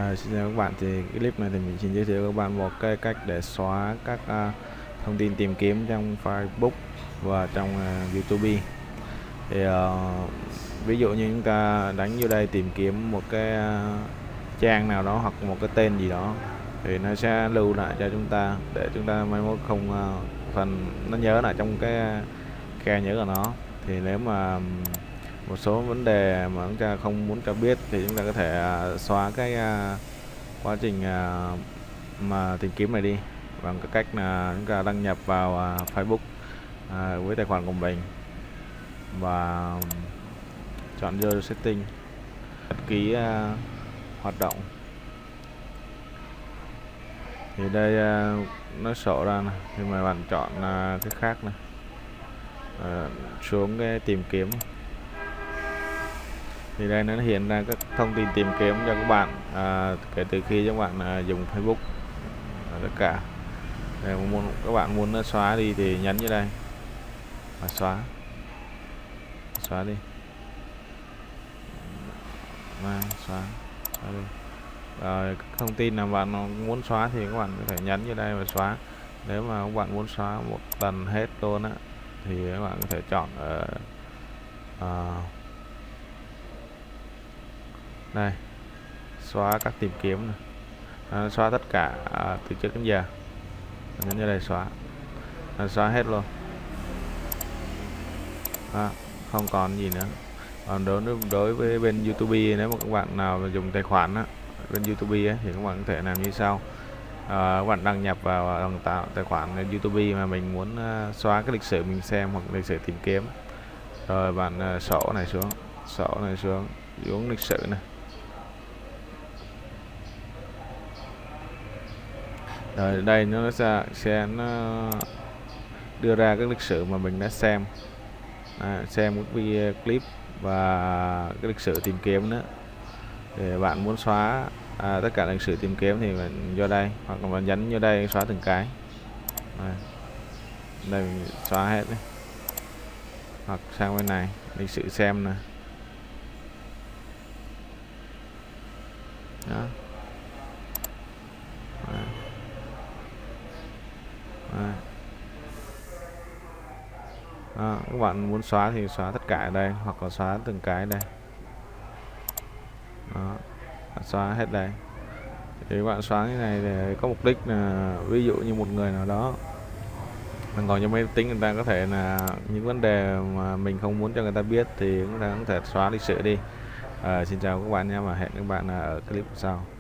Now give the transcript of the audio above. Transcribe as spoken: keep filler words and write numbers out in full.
À, xin chào các bạn, thì cái clip này thì mình xin giới thiệu các bạn một cái cách để xóa các uh, thông tin tìm kiếm trong Facebook và trong uh, YouTube. Thì uh, ví dụ như chúng ta đánh vô đây tìm kiếm một cái uh, trang nào đó hoặc một cái tên gì đó thì nó sẽ lưu lại cho chúng ta để chúng ta mai mốt không uh, phần nó nhớ lại trong cái khe nhớ của nó. Thì nếu mà một số vấn đề mà chúng ta không muốn cho biết thì chúng ta có thể uh, xóa cái uh, quá trình uh, mà tìm kiếm này đi bằng cái cách là chúng ta đăng nhập vào uh, Facebook uh, với tài khoản của mình và chọn vô setting, nhật ký uh, hoạt động. Thì đây uh, nó sổ ra này. Thì mà bạn chọn uh, cái khác này, uh, xuống cái tìm kiếm thì đây nó hiện ra các thông tin tìm kiếm cho các bạn à, kể từ khi các bạn à, dùng Facebook à, tất cả. Để muốn các bạn muốn nó xóa đi thì nhấn như đây và xóa xóa đi, à, xóa, xóa đi. Rồi thông tin nào bạn muốn xóa thì các bạn có thể nhấn như đây và xóa. Nếu mà các bạn muốn xóa một lần hết luôn á thì các bạn có thể chọn ở uh, đây xóa các tìm kiếm này. À, xóa tất cả à, từ trước đến giờ, nhấn như đây xóa, à, xóa hết luôn, à, không còn gì nữa. Còn đối đối với bên YouTube, nếu mà các bạn nào dùng tài khoản á, bên YouTube ấy, thì các bạn có thể làm như sau. À, các bạn đăng nhập vào đăng tạo tài khoản YouTube mà mình muốn uh, xóa cái lịch sử mình xem hoặc lịch sử tìm kiếm, rồi bạn uh, sổ này xuống, sổ này xuống, xuống lịch sử này. Rồi đây nó sẽ, sẽ nó đưa ra cái lịch sử mà mình đã xem, à, xem cái video clip và cái lịch sử tìm kiếm nữa. Thì bạn muốn xóa à, tất cả lịch sử tìm kiếm thì mình vô đây hoặc là bạn nhấn vô đây xóa từng cái. Đây, đây mình xóa hết đấy. Hoặc sang bên này lịch sử xem nè. Đó. Đó. À. À, các bạn muốn xóa thì xóa tất cả ở đây hoặc là xóa từng cái đây. Đó. Xóa hết đây. Thì các bạn xóa cái này để có mục đích là ví dụ như một người nào đó mình còn trong máy tính, người ta có thể là những vấn đề mà mình không muốn cho người ta biết thì chúng ta có thể xóa lịch sử đi. À, xin chào các bạn nha, và hẹn các bạn ở clip sau.